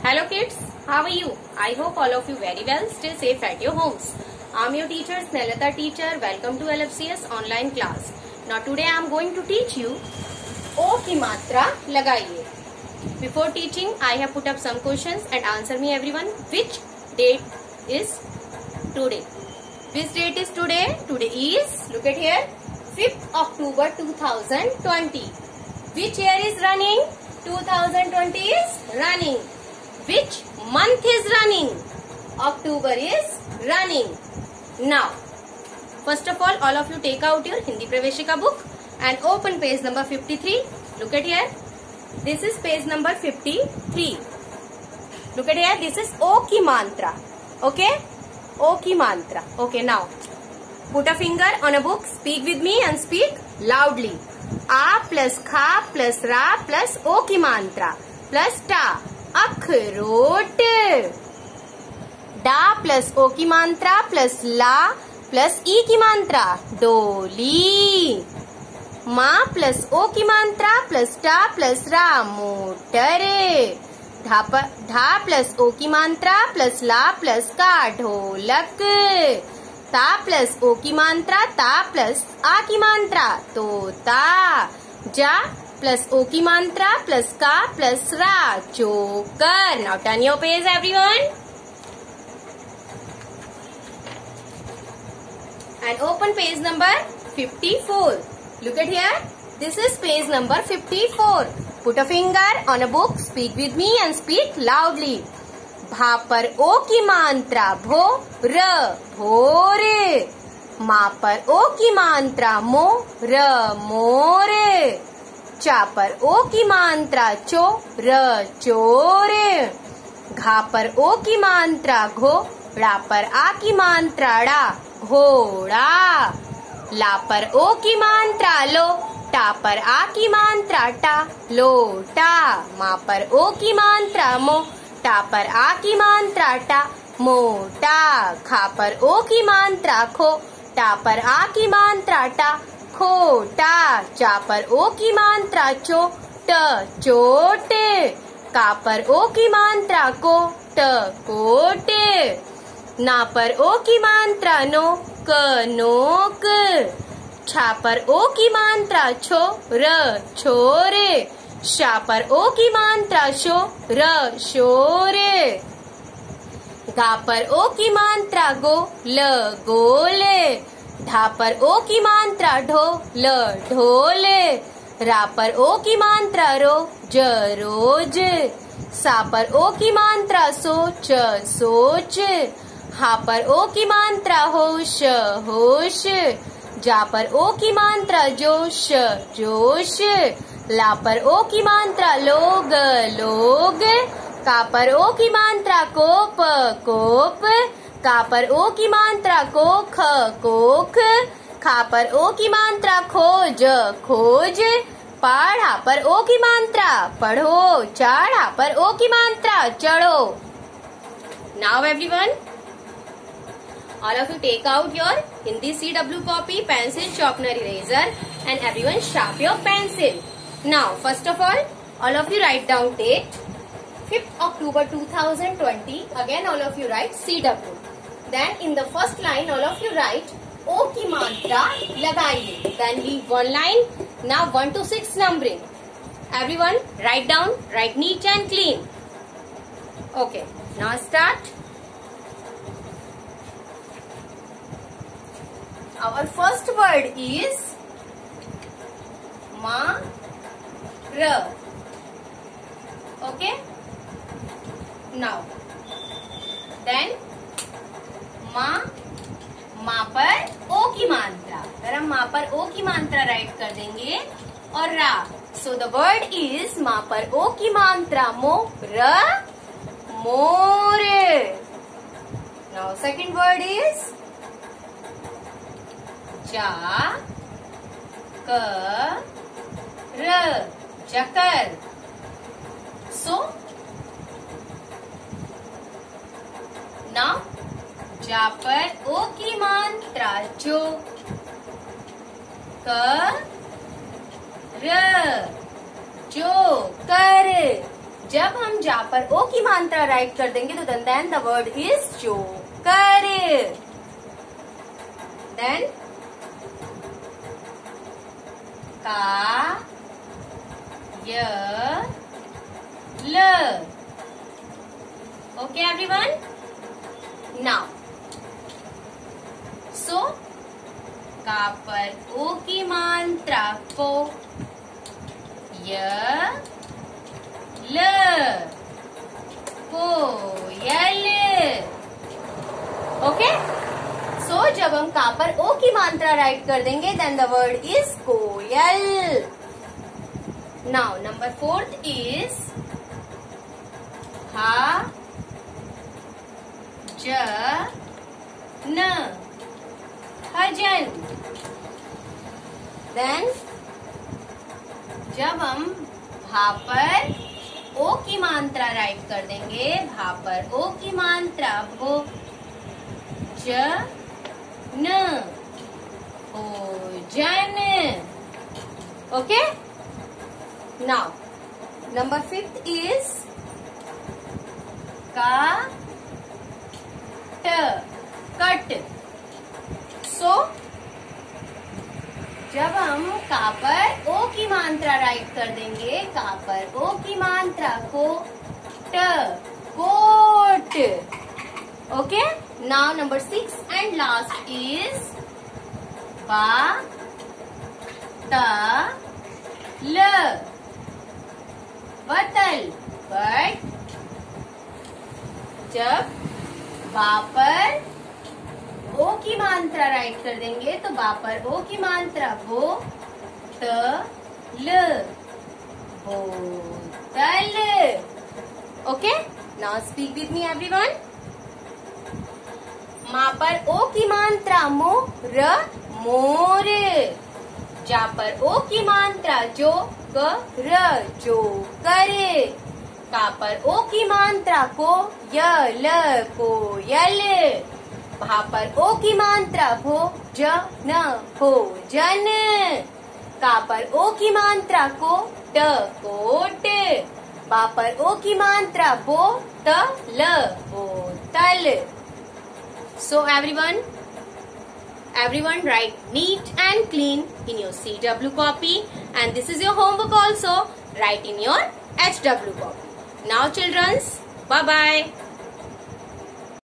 Hello kids, how are you? I hope all of you very well. Stay safe at your homes. I'm your teacher Snellata teacher. Welcome to LFCS online class. Now today I am going to teach you O की मात्रा लगाइए. Before teaching, I have put up some questions and answer me everyone. Which date is today? Which date is today? Today is, look at here, 5th October 2020. Which year is running? 2020 is running. Which month is running? October is running. Now, first of all of you take out your Hindi Praveshika book and open page number 53. Look at here. This is page number 53. Look at here. This is O की mantra. Okay? O की mantra. Okay, now put a finger on a book. Speak with me and speak loudly. A plus खा plus रा plus O की mantra plus टा अखरोट. डा plus O की मात्रा प्लस ला प्लस ई की मात्रा डोली. माँ प्लस ओ की मात्रा प्लस टा प्लस रा मोटर. धा प्लस ओ की मात्रा प्लस ला प्लस का ढोलक. ता प्लस ओ की मात्रा ता प्लस आ की मात्रा तोता. जा प्लस ओ की मात्रा प्लस का प्लस रा joker. Now turn your page everyone and open page number 54. Look at here. This is page number 54. Put a finger on a book. Speak with me and speak loudly. भा पर ओ की मात्रा भो र भोर. मा पर ओ की मात्रा मो र मोर. चा पर ओ की मात्रा चो र चोर. घा पर ओ की मात्रा घो. ड़ा पर आ की मात्रा ड़ा घोड़ा. ला पर ओ की मात्रा लो. टा पर आ की मात्रा टा लोटा. मा पर ओ की मात्रा मो. टा पर आ की मात्रा टा मोटा. खा पर ओ की मात्रा खो. टा पर आ की मात्रा टा खोटा. चा पर ओ की मात्रा चो ट चोट. का पर ओ की मात्रा को ट कोट. ना पर ओ की मात्रा नो क नोक. छा पर ओ की मात्रा छो र छोर. शा पर ओ की मात्रा शो र शोर. गा पर ओ की मात्रा गो ल गोल. ढा पर ओ की मात्रा ढो ल ढोल. रा पर ओ की मात्रा रो ज रोज. सा पर ओ की मात्रा सो च सोच. हा पर ओ की मात्रा होश होश. जा पर ओ की मात्रा जोश जोश. ला पर ओ की मात्रा लोग लोग. का पर ओ की मात्रा कोप कोप. का पर ओ की मात्रा कोख कोख. खा पर ओ की मात्रा खोज खोज. पढ़ा पर ओ की मात्रा पढ़ो. चढ़ा पर ओ की मात्रा चढ़ो. Now everyone, all of you take out your Hindi CW copy, pencil, sharpener, eraser and everyone sharp your pencil. Now first of all of you write down date 5th October 2020. Again all of you write CW. Then in the first line all of you write O की मात्रा लगाइए. Then leave one line. Now 1 to 6 numbering. Everyone write down, write neat and clean. Okay, now start. Our first word is ma ra. Okay. Now then माँ पर ओ की मात्रा. अगर हम माँ पर ओ की मात्रा राइट कर देंगे और रा. सो द वर्ड इज माँ पर ओ की मात्रा मो र मोर. नाउ सेकंड वर्ड इज जा क र जकर. सो नाउ जा पर ओ की मात्रा जो. क र जो कर. जब हम जा पर ओ की मात्रा राइट कर देंगे तो then the word is joker. Then का य ल. Okay everyone? Now, so का पर ओ की मात्रा को य ल कोयल. ओके, सो जब हम का पर ओ की मात्रा राइट कर देंगे देन द वर्ड इज कोयल. नाउ नंबर 4th इज हा ज न हजन. देन जब हम भा पर ओ की मात्रा राइट कर देंगे, भा पर ओ की मात्रा भो ज न भोजन. Okay, now number 5th is का ट कट. सो जब हम का पर ओ की मात्रा राइट कर देंगे, का पर ओ की मात्रा को ट coat. Okay, now number 6 and last is बा त ल बतल. बट जब बा पर ओ की मात्रा राइट कर देंगे तो बा पर ओ की मात्रा भो त ल बोतल. Okay, now speak with me everyone. मा पर ओ की मात्रा मो र मोर. जा पर ओ की मात्रा जो क र जो करे. का पर ओ की मात्रा को य ल कोयल. भा पर ओ की मात्रा भो ज न भोजन. का पर ओ की मात्रा को ट कोट. बा पर ओ की मात्रा बो त ल बोतल. So everyone write neat and clean in your CW copy, and this is your homework also. Write in your HW copy. Now childrens, bye bye.